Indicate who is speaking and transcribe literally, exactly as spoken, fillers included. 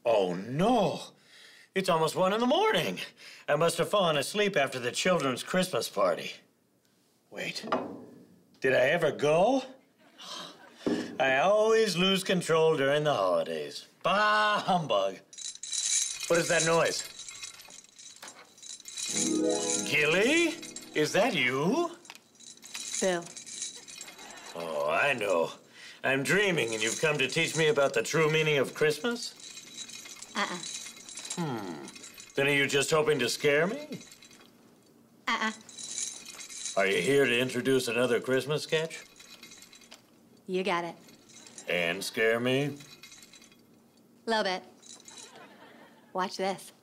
Speaker 1: Oh, no. It's almost one in the morning. I must have fallen asleep after the children's Christmas party. Wait, did I ever go? I always lose control during the holidays. Bah, humbug. What is that noise? Gilly? Is that you?
Speaker 2: Bill.
Speaker 1: Oh, I know. I'm dreaming, and you've come to teach me about the true meaning of Christmas?
Speaker 2: Uh-uh.
Speaker 1: Hmm. Then are you just hoping to scare me?
Speaker 2: Uh-uh.
Speaker 1: Are you here to introduce another Christmas sketch?
Speaker 2: You got it.
Speaker 1: And scare me?
Speaker 2: Love it. Watch this.